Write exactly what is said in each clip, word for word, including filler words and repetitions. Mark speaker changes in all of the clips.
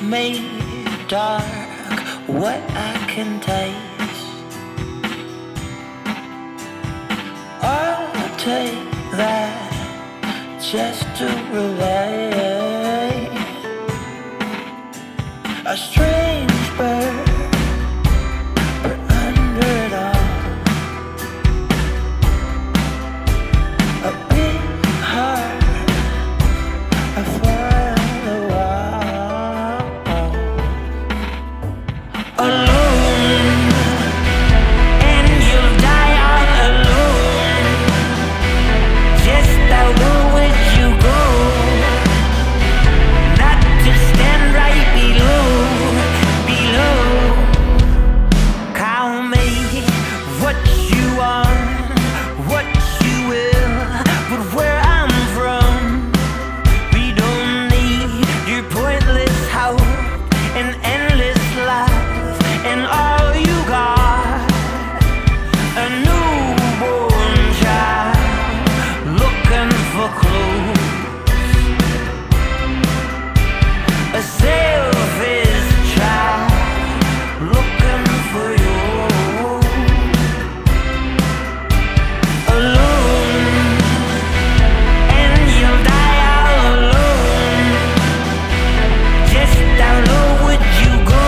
Speaker 1: made dark what I can taste. I'll take that just to relate. A strange bird, but under it all, a big heart, a fly on the wall. Alone, and you'll die all alone. Just how low would you go? Not to stand right below, below. Call me what you want, what you will, but where I'm from, we don't need your pointless hope and endless life, and all you got, a newborn child looking for clothes, a selfish child looking for you. Alone, and you'll die all alone. Just how low would you go?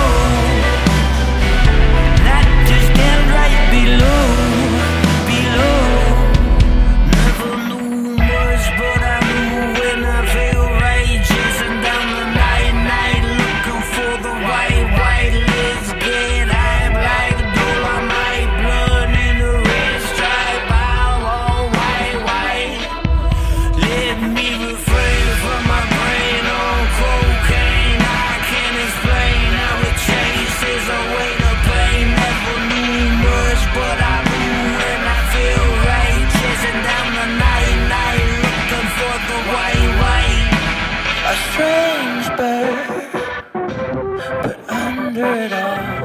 Speaker 1: Not to stand right below, below. Never knew much, but I knew when I feel right. Chasing down the night, night, looking for the white, white. Let's get high like Dolomite, blood in a red stripe, all, all white, white. Let me refrain from my brain on cocaine. I can't explain how it changes away the pain. Never knew much, but I knew when I feel right. Chasing down the night, night, looking for the white, white. A strange bird, but under it all,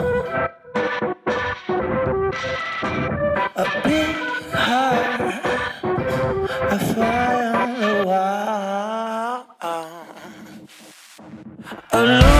Speaker 1: a big heart, a fly on the wall. Alone.